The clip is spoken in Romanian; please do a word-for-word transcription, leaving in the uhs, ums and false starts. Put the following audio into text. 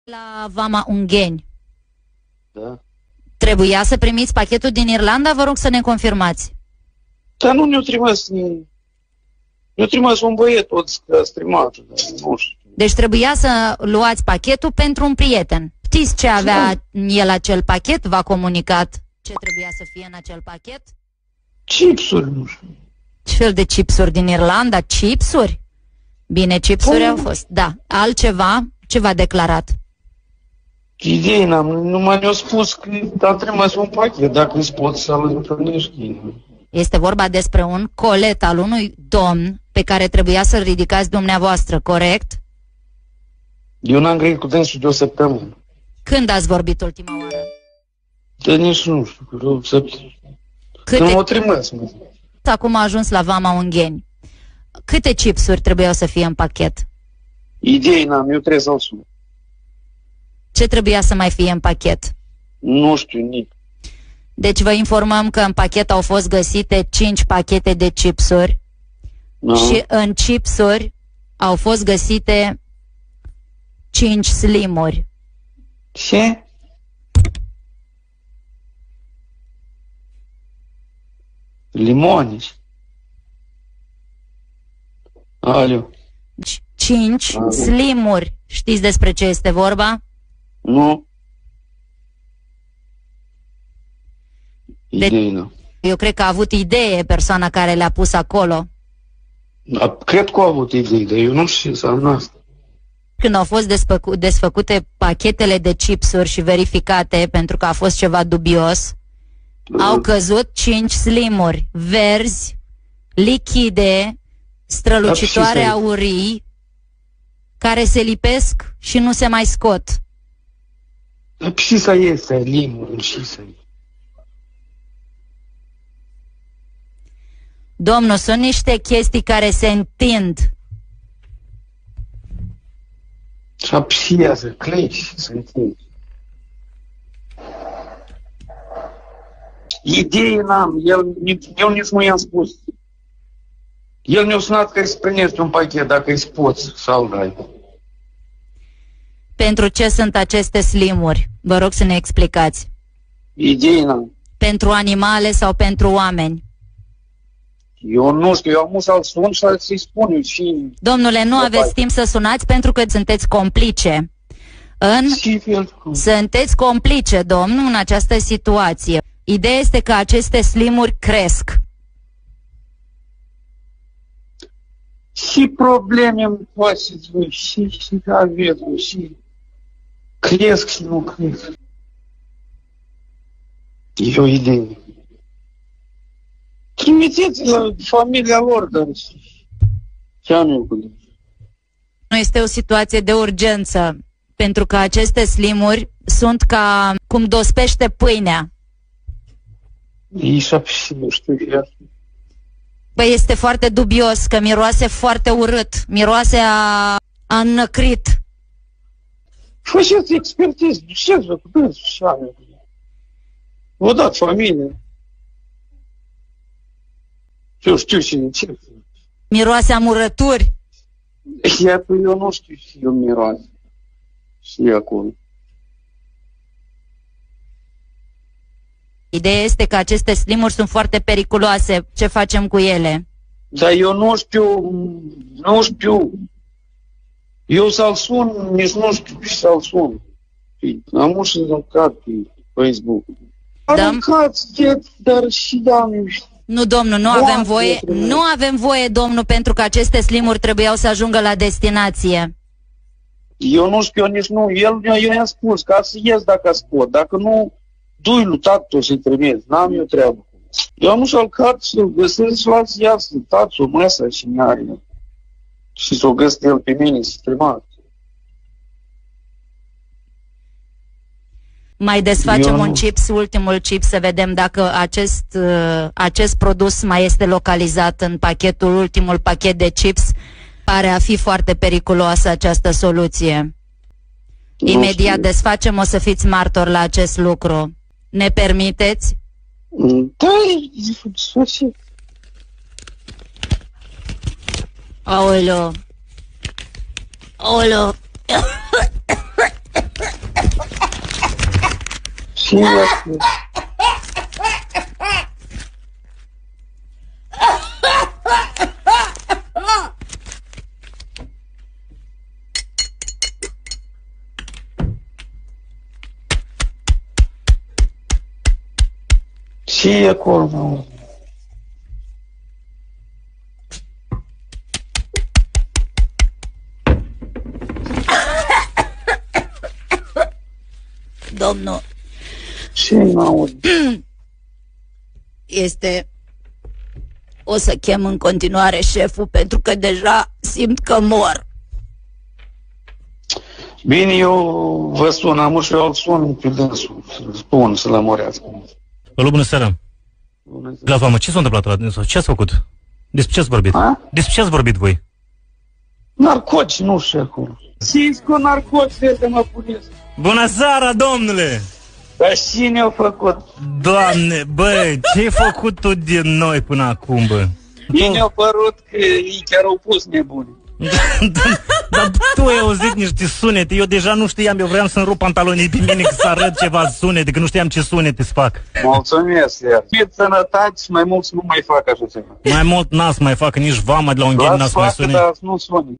La Vama Ungheni. Da. Trebuia să primiți pachetul din Irlanda? Vă rog să ne confirmați. Dar nu ne-o trimis, ne-o trimis un băiet tot streamat, nu știu. Deci trebuia să luați pachetul pentru un prieten. Știți ce avea el acel pachet? V-a comunicat ce trebuia să fie în acel pachet? Chipsuri, nu știu. Ce fel de chipsuri din Irlanda? Chipsuri? Bine, chipsuri Păi... au fost. Da. Altceva? Ce v-a declarat? Idei n-am, numai ne-au spus că a trimis un pachet, dacă îți poți să-l întâlnești. Este vorba despre un colet al unui domn pe care trebuia să-l ridicați dumneavoastră, corect? Eu n-am grăit cu dânsul de o săptămână. Când ați vorbit ultima oară? De nici nu știu, că o săptămână. Câte... Nu m-o trimis, mă. Acum a ajuns la Vama Ungheni. Câte chipsuri trebuiau să fie în pachet? Idei n-am, eu trebuie să-l sun. Ce trebuia să mai fie în pachet? Nu știu nici. Deci vă informăm că în pachet au fost găsite cinci pachete de chipsuri. No. Și în chipsuri au fost găsite cinci slimuri. Ce? Limoni. Alo. Cinci Alo. slimuri. Știți despre ce este vorba? Nu. De... Idei nu. Eu cred că a avut idee persoana care le-a pus acolo. Da, cred că a avut idei, dar eu nu știu ce înseamnă asta. Când au fost desfăcu- desfăcute pachetele de chipsuri și verificate, pentru că a fost ceva dubios, Da. au căzut cinci slimuri verzi, lichide, strălucitoare Da, aurii, care se lipesc și nu se mai scot. Dar și să iese limuri, și să Domnul, sunt niște chestii care se întind. Și apșiază, cleci, să întind. Idei n-am, el, eu nici nu i-am spus. El ne-a sunat că îi primești un pachet, dacă îi poți să-l dai. Pentru ce sunt aceste slimuri? Vă rog să ne explicați. Idei n-am. Pentru animale sau pentru oameni? Eu nu știu, eu am să-l sun și să-i spun eu și... Domnule, nu de aveți pai. timp să sunați pentru că sunteți complice. În... Și fel cum? Sunteți complice, domnul, în această situație. Ideea este că aceste slimuri cresc. Și probleme îmi faceți voi, și, și aveți voi, și cresc și nu cresc. E o idee. Trimiteți la familia lor, dar ce am eu cu ei? Nu este o situație de urgență, pentru că aceste slimuri sunt ca cum dospește pâinea. Ei și nu știu iar. Păi este foarte dubios, că miroase foarte urât, miroase a, a înnăcrit. Faceți expertiză, duceți-vă cu dânsul și am eu cu ei. Vă dat familie. Eu știu și de ce. Miroase a murături. Iată, eu nu știu și eu miroase. Și acolo. Ideea este că aceste slimuri sunt foarte periculoase. Ce facem cu ele? Dar eu nu știu, nu știu. Eu să-l sun, nici nu știu și să-l sun. Am un și aruncat pe Facebook. Aruncați, dar și da, nu știu. Nu, domnul, nu avem voie, nu avem voie, domnul, pentru că aceste slimuri trebuiau să ajungă la destinație. Eu nu știu, eu nici nu. El, eu i-am spus, ca să ies dacă spot. Dacă nu, du-i lui tatu să-i trimis. N-am eu treabă. Eu am și-al cat să-l găsesc și l-ați iasă, tatu, măsa și mi-are. Și s-o găsit el pe mine să trimat. Mai desfacem Eu un nu. chips, ultimul chips, să vedem dacă acest, uh, acest produs mai este localizat în pachetul, ultimul pachet de chips. Pare a fi foarte periculoasă această soluție. Nu Imediat știu. desfacem, o să fiți martor la acest lucru. Ne permiteți? Da, e sfârșit. Aoleo. Aoleo. Și eu... Și e acolo. Domnul, Și n-aud. este... O să chem în continuare șeful, pentru că deja simt că mor. Bine, eu vă sun, am și eu îl sun pe dânsul, să-l spun, să-l lămurească. Alo, bună seara. Bună La famă, ce s-a întâmplat la dânsul? Ce ați făcut? Despre ce ați vorbit? A? Despre ce ați vorbit voi? Narcoci, nu știu acolo. Ți-i cu narcoci de mă puneți. Bună seara, domnule! Dar cine a făcut? Doamne, băi, ce ai făcut tu din noi până acum, bă? Bine a părut că ei chiar au pus nebuni. Dar tu ai auzit niște sunete, eu deja nu știam, eu vreau să-mi rup pantalonii pe mine că să arăt ceva sunete, că nu știam ce sunete să fac. Mulțumesc, iar. Fiți sănătați și mai mulți nu mai fac așa ceva. Mai mult n-ați mai fac, nici vama de la un gheni n-ați mai facă, sune. dar nu sune.